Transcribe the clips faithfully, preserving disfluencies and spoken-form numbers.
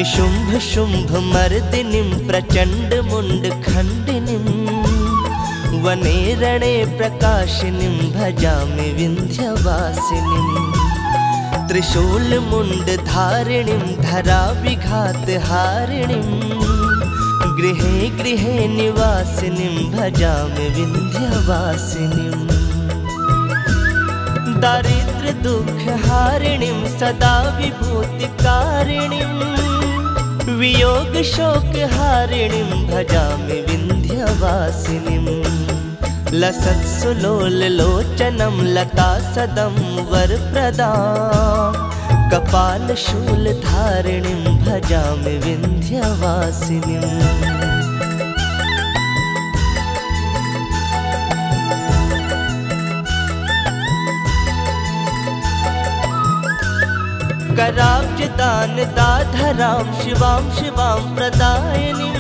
निशुम्भ शुम्भ मर्दिनीं प्रचण्ड मुण्डखण्डिनीं वने रणे प्रकाशिनीं भजामि विन्ध्यवासिनीं। त्रिशूलमुण्डधारिणीं धराविघातहारिणीं गृहे गृहे निवासिनीं भजामि विन्ध्यवासिनीं। दारिद्र्य दुःखहारिणीं सदा विभूतिकारिणीं वियोग शोकहारिणीं भजामि विन्ध्यवासिनीं। लसत्सुलोललोचनं लता सदं वरप्रदां कपालशूलधारिणीं भजामि विन्ध्यवासिनीं। कराब्जदानदाधरां शिवां शिवां प्रदायिनीं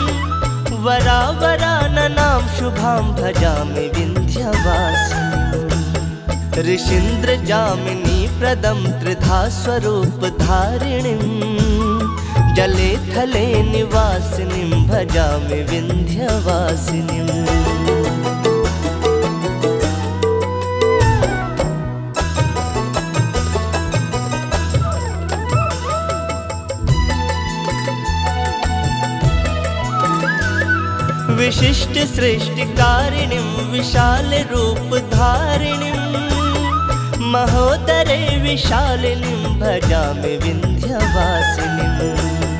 वरावराननां शुभां भजामि विन्ध्यवासिनीं। ऋषीन्द्रजामिनी प्रदं त्रिधा स्वरूपधारिणीं जले थले निवासिनीं भजामि विन्ध्यवासिनीं। विशिष्ट सृष्टिकारिणीं विशाल रूपधारिणीं महोदरे विशालिनीं भजामि विन्ध्यवासिनीं।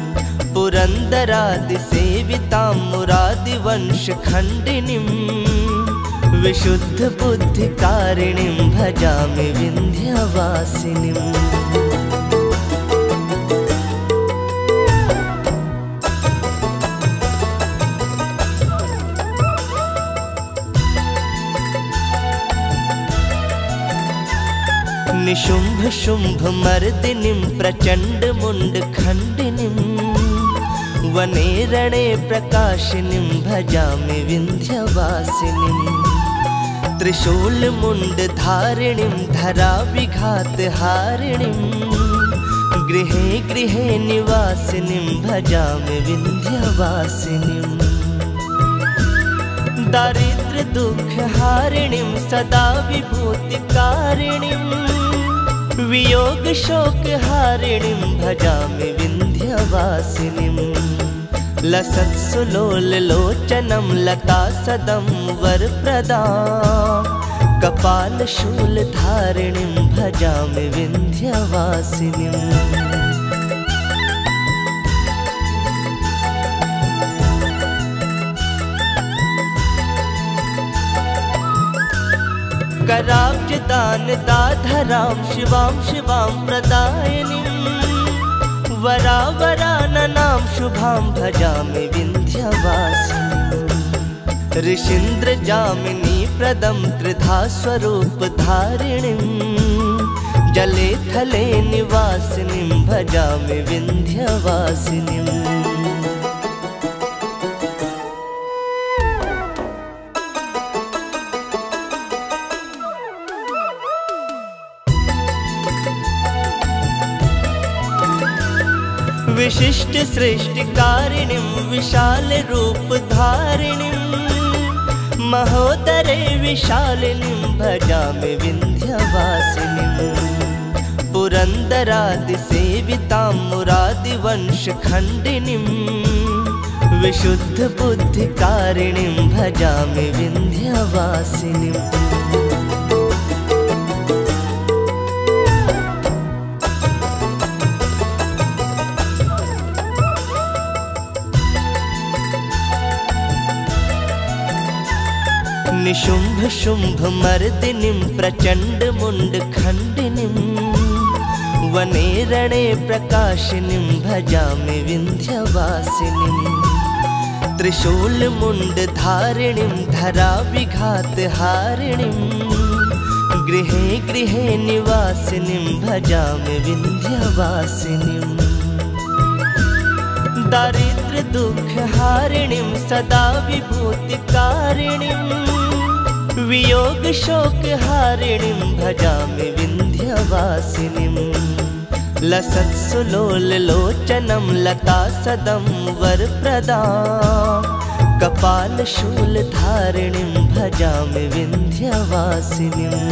पुरन्दरादिसेवितां मुरादिवंशखण्डिनीं विशुद्ध बुद्धिकारिणीं भजामि विन्ध्यवासिनीं। निशुम्भ शुम्भ मर्दिनीं प्रचण्ड मुण्डखण्डिनीं वने रणे प्रकाशिनीं भजामि विन्ध्यवासिनीं। त्रिशूलमुण्डधारिणीं धराविघातहारिणीं गृहे गृहे निवासिनीं भजामि विन्ध्यवासिनीं। दारिद्र्य दुःखहारिणीं सदा विभूतिकारिणीं वियोग शोकहारिणीं भजामि विन्ध्यवासिनीं। लसत्सुलोललोचनं लता सदं वरप्रदां कपालशूलधारिणीं भजामि विन्ध्यवासिनीं। कराब्जदानदाधरां शिवां शिवां प्रदायिनीं वरावराननां शुभां भजामि विन्ध्यवासिनीं। ऋषीन्द्रजामिनी प्रदं त्रिधा स्वरूपधारिणीं जले थले निवासिनीं भजामि विन्ध्यवासिनीं। विशिष्ट सृष्टिकारिणीं विशाल रूपधारिणीं महोदरे विशालिनीं भजामि विन्ध्यवासिनीं। पुरन्दरादिसेवितां मुरादिवंशखण्डिनीं विशुद्ध बुद्धिकारिणीं भजामि विन्ध्यवासिनीं। निशुम्भ शुम्भ मर्दिनीं प्रचण्ड मुण्डखण्डिनीं वने रणे प्रकाशिनीं भजामि विन्ध्यवासिनीं। त्रिशूलमुण्डधारिणीं धराविघातहारिणीं गृहे गृहे निवासिनीं भजामि विन्ध्यवासिनीं। दारिद्र्य दुःखहारिणीं सदा विभूतिकारिणीं वियोग शोकहारिणीं भजामि विन्ध्यवासिनीं। लसत्सुलोललोचनं लता सदं वरप्रदां कपालशूलधारिणीं भजामि विन्ध्यवासिनीम्।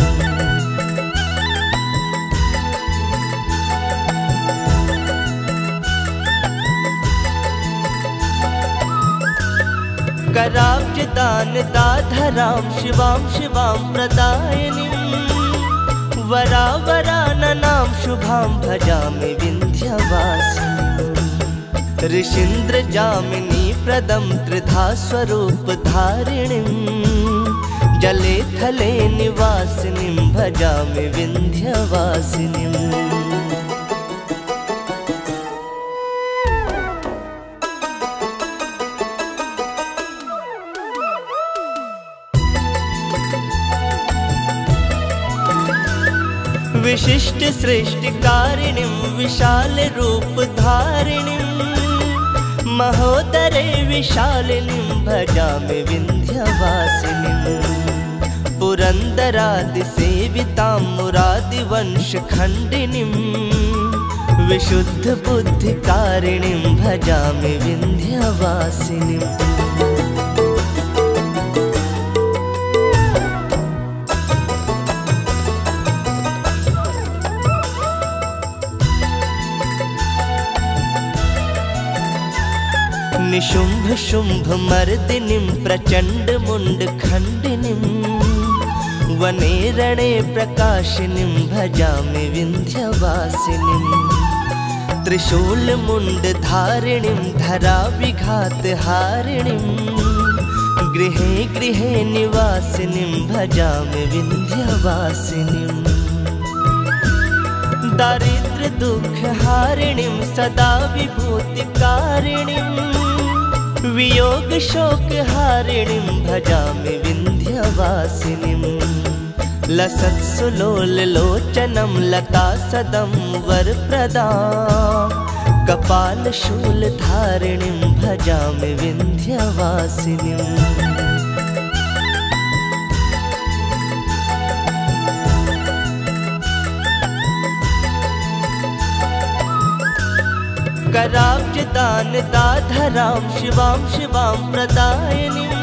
कराब्जदानदाधरां शिवां शिवां प्रदायिनीं वरावराननां शुभां भजामि विन्ध्यवासिनीम्। ऋषीन्द्रजामिनी प्रदं त्रिधा स्वरूपधारिणीं जले थले निवासिनीं भजामि विन्ध्यवासिनीम्। विशिष्ट सृष्टिकारिणीं विशाल रूपधारिणीं महोदरे विशालिनीं भजामि विन्ध्यवासिनीम्। पुरन्दरादिसेवितां मुरादिवंशखण्डिनीं विशुद्धबुद्धिकारिणीं भजामि विन्ध्यवासिनीम्। निशुम्भ शुम्भ मर्दिनीं प्रचण्ड मुण्डखण्डिनीं वने रणे प्रकाशिनीं भजामि विन्ध्यवासिनीम्। त्रिशूलमुण्डधारिणीं धराविघातहारिणीं गृहे गृहे निवासिनीं भजामि विन्ध्यवासिनीम्। दारिद्र दुःखहारिणीं सदा विभूतिकारिणीं वियोग शोकहारिणीं भजामि विन्ध्यवासिनीम्। लसत्सुलोललोचनं लता सदं वरप्रदां कपालशूलधारिणीं भजामि विन्ध्यवासिनीम्। कराब्जदानदाधरां शिवां शिवां प्रदायिनीं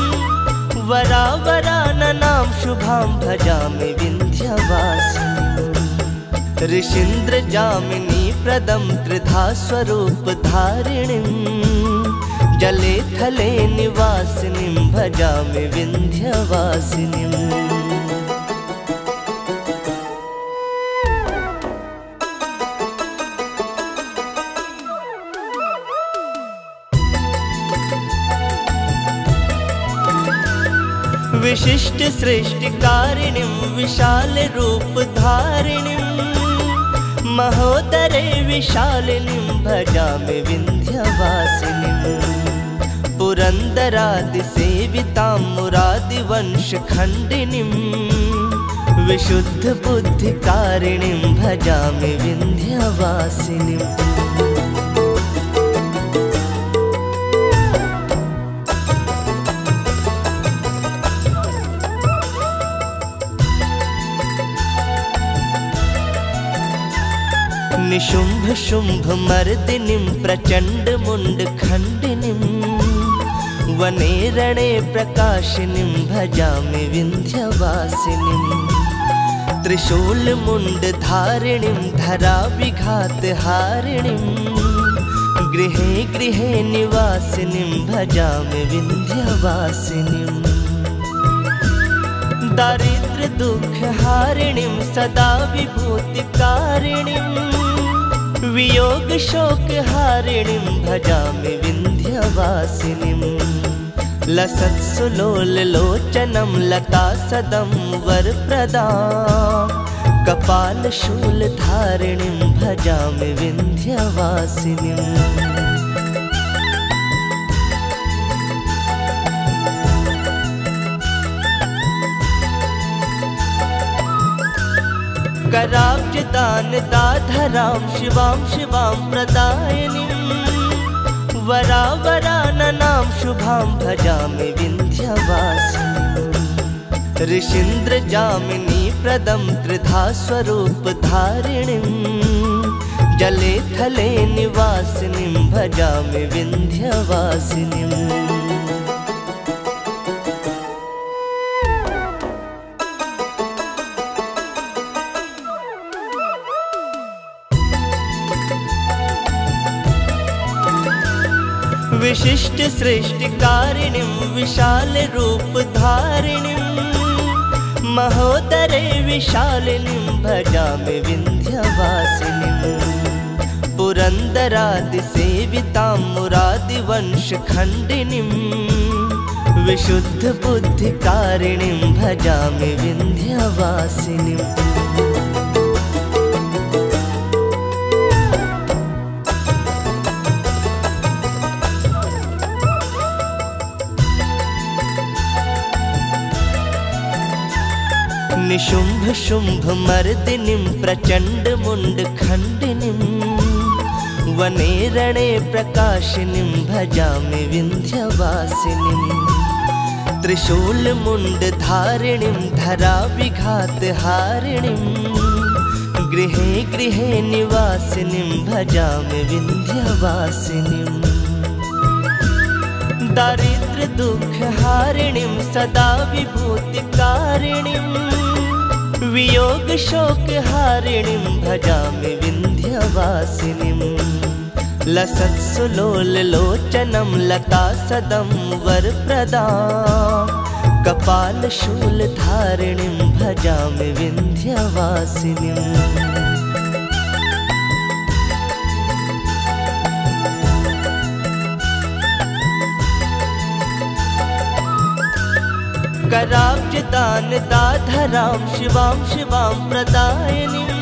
वरावराननां शुभां भजामि विन्ध्यवासिनीम्। ऋषीन्द्रजामिनी प्रदं त्रिधा स्वरूपधारिणीं जले थले निवासिनीं भजामि विन्ध्यवासिनीम्। विशिष्ट सृष्टिकारिणीं विशाल रूपधारिणीं महोदरे विशालिनीं भजामि विन्ध्यवासिनीम्। पुरन्दरादिसेवितां मुरादिवंशखण्डिनीं विशुद्धबुद्धिकारिणीं भजामि विन्ध्यवासिनीम्। निशुम्भ शुम्भ मर्दिनीं प्रचण्ड मुण्डखण्डिनीं वने रणे प्रकाशिनीं भजामि विन्ध्यवासिनीम्। त्रिशूलमुण्डधारिणीं धराविघातहारिणीं गृहे गृहे निवासिनीं भजामि विन्ध्यवासिनीम्। दारिद्र दुःखहारिणीं सदा विभूतिकारिणीं वियोग शोकहारिणीं भजामि विन्ध्यवासिनीम्। लसत्सुलोललोचनं लता सदं वरप्रदां कपालशूलधारिणीं भजामि विन्ध्यवासिनीम्। कराब्जदानदाधरां शिवां शिवां प्रदायिनीं वरावराननां शुभां भजामि विन्ध्यवासिनीम्। ऋषीन्द्रजामिनी प्रदं त्रिधा स्वरूपधारिणीं जले थले निवासिनीं भजामि विन्ध्यवासिनीम्। विशिष्ट सृष्टिकारिणीं विशाल रूपधारिणीं महोदरे विशालिनीं भजामि विन्ध्यवासिनीम्। पुरन्दरादिसेवितां मुरादिवंशखण्डिनीं विशुद्धबुद्धिकारिणीं भजामि विन्ध्यवासिनीम्। निशुम्भ शुम्भ मर्दिनीं प्रचण्ड मुण्ड खण्डिनीं वने रणे प्रकाशिनीं भजामि विन्ध्यवासिनीम्। त्रिशूल मुण्ड धारिणीं धरा विघात हारिणीं गृहे गृहे निवासिनीं भजामि विन्ध्यवासिनीम्। दारिद्र्य दुःख हारिणीं सदा विभूतिकारिणीं वियोग शोक हारिणीं भजामि विन्ध्यवासिनीम्। लसत्सुलोल लोचनं लता सदं वरप्रदां कपाल शूल धारिणीं भजामि विन्ध्यवासिनीम्। कराब्जदान दाधरां शिवां शिवां प्रदायिनीं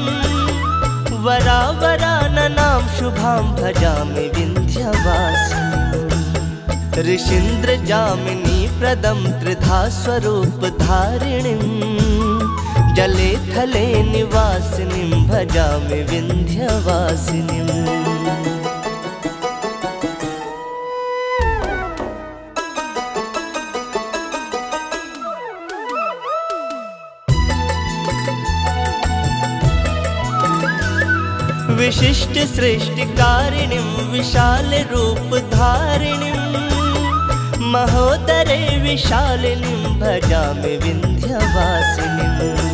वरावराननां शुभां भजामि विन्ध्यवासिनीम्। ऋषीन्द्रजामिनी प्रदं त्रिधा स्वरूपधारिणीं जले थले निवासिनीं भजामि विन्ध्यवासिनीम्। विशिष्ट सृष्टिकारिणीं विशाल रूपधारिणीं महोदरे विशालिनीं भजामि विन्ध्यवासिनीम्।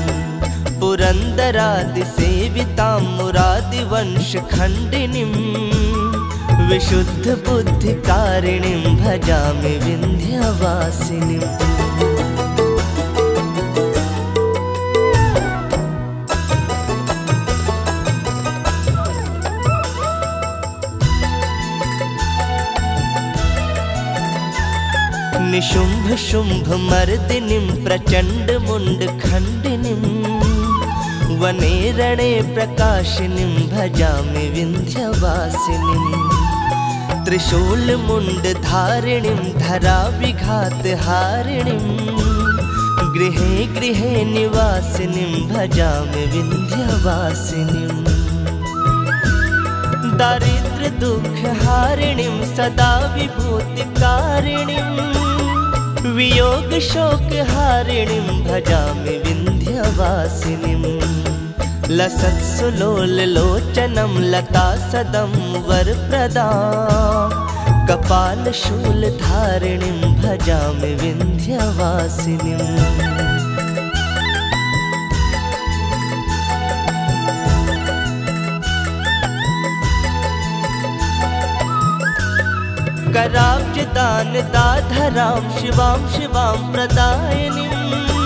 पुरन्दरादिसेवितां मुरादिवंशखण्डिनीं विशुद्धबुद्धिकारिणीं भजामि विन्ध्यवासिनीम्। निशुम्भ शुम्भ मर्दिनीं प्रचण्ड मुण्ड खण्डिनीं वने रणे प्रकाशिनीं भजामि विन्ध्यवासिनीम्। त्रिशूल मुण्ड धारिणीं धरा विघात हारिणीं गृहे गृहे निवासिनीं भजामि विन्ध्यवासिनीम्। दारिद्र्य दुःख हारिणीं सदा विभूतिकारिणीं वियोग शोक हारिणीं भजामि विन्ध्यवासिनीम्। लसत्सुलोल लोचनं लता सदं वरप्रदां कपाल शूल धारिणीं भजामि विन्ध्यवासिनीम्। कराब्जदान दाधरां शिवां शिवां प्रदायिनीं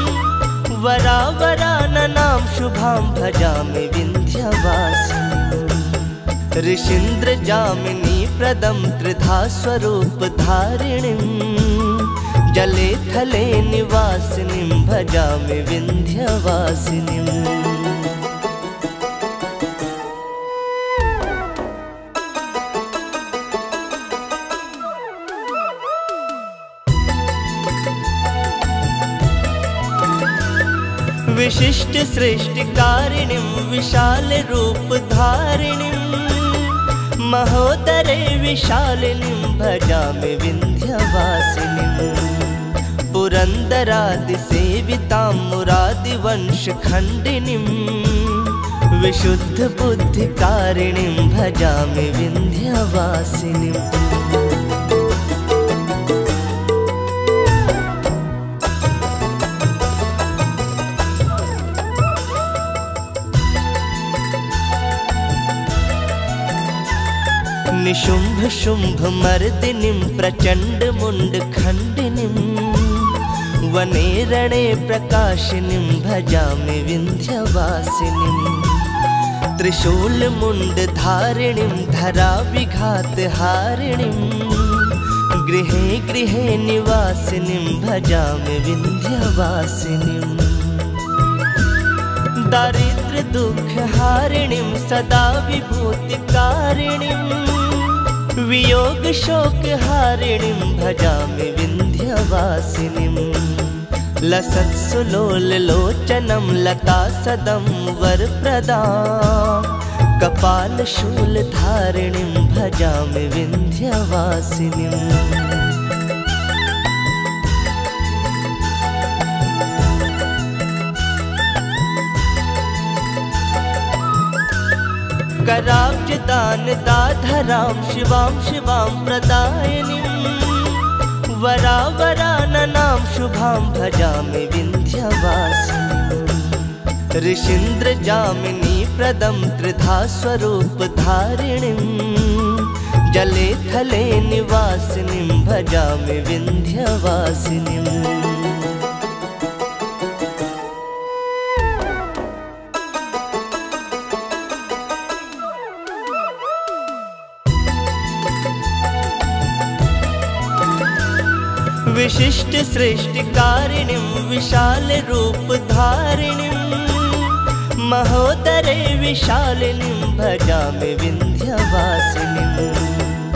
वरावराननां शुभां भजामि विन्ध्यवासिनीम्। ऋषीन्द्रजामिनी प्रदं त्रिधा स्वरूपधारिणीं जले थले निवासिनीं भजामि विन्ध्यवासिनीम्। विशिष्ट सृष्टिकारिणीं विशाल रूपधारिणीं महोदरे विशालिनीं भजामि विन्ध्यवासिनीम्। पुरन्दरादिसेवितां मुरादिवंशखण्डिनीं विशुद्ध बुद्धिकारिणीं भजामि विन्ध्यवासिनीम्। निशुम्भ शुम्भ मर्दिनीं प्रचण्ड मुण्ड खण्डिनीं वने रणे प्रकाशिनीं भजामि विन्ध्यवासिनीम्। त्रिशूल मुण्ड धारिणीं धरा विघात हारिणीं गृहे गृहे निवासिनीं भजामि विन्ध्यवासिनीम्। दारिद्र्य दुःख हारिणीं सदा विभूतिकारिणीं वियोग शोक हारिणीं भजामि विन्ध्यवासिनीम्। लसत्सुलोल लोचनं लता सदं वरप्रदां कपाल शूल धारिणीं भजामि विन्ध्यवासिनीम्। कराब्जदानदाधरां शिवां शिवां प्रदायिनीं वरावराननां शुभां भजामि विन्ध्यवासिनीम्। ऋषीन्द्रजामिनी प्रदं त्रिधा स्वरूपधारिणीं जले थले निवासिनीं भजामि विन्ध्यवासिनीम्। विशिष्ट सृष्टिकारिणीं विशाल रूपधारिणीं महोदरे विशालिनीं भजामि विन्ध्यवासिनीम्।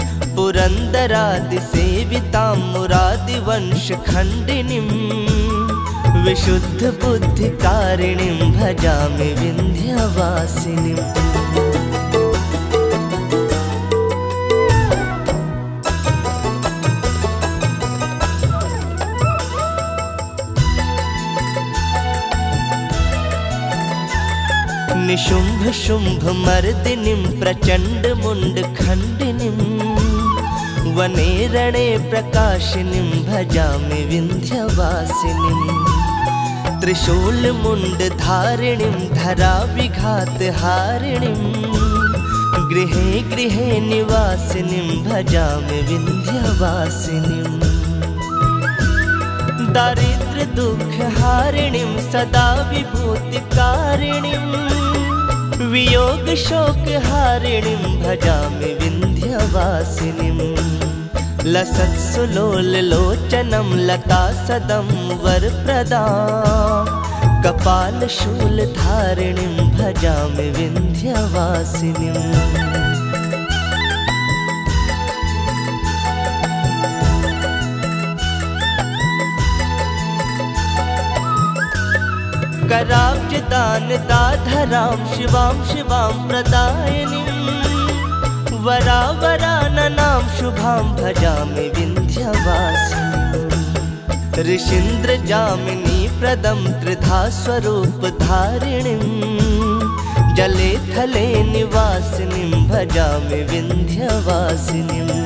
पुरन्दरादिसेवितां मुरादिवंशखण्डिनीं विशुद्ध बुद्धिकारिणीं भजामि विन्ध्यवासिनीम्। निशुम्भ शुम्भ मर्दिनीं प्रचण्ड मुण्ड खण्डिनीं वने रणे प्रकाशिनीं भजामि विन्ध्यवासिनीम्। त्रिशूल मुण्ड धारिणीं धरा विघात हारिणीं गृहे गृहे निवासिनीं भजामि विन्ध्यवासिनीम्। दारिद्र्य दुःख हारिणीं सदा विभूतिकारिणीं वियोग शोक हारिणीं भजामि विन्ध्यवासिनीम्। लसत्सुलोल लोचनं लता सदं वरप्रदां कपाल शूल धारिणीं भजामि विन्ध्यवासिनीम्। कराब्जदानदाधरां शिवां शिवां प्रदायिनीं वरावराननां शुभां भजामि विन्ध्यवासिनीम्। ऋषीन्द्रजामिनी प्रदं त्रिधा स्वरूपधारिणीं जले थले निवासिनीं भजामि विन्ध्यवासिनीम्।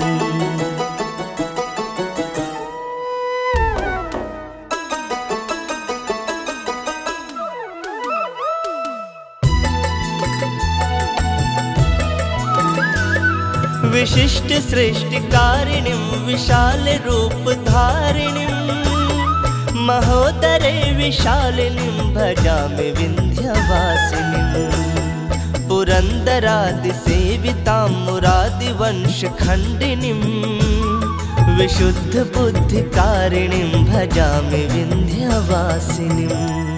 विशिष्ट सृष्टिकारिणीं विशाल रूपधारिणीं महोदरे विशालिनीं भजामि विन्ध्यवासिनीम्। पुरन्दरादिसेवितां मुरादिवंशखण्डिनीं विशुद्ध बुद्धिकारिणीं भजामि विन्ध्यवासिनीम्।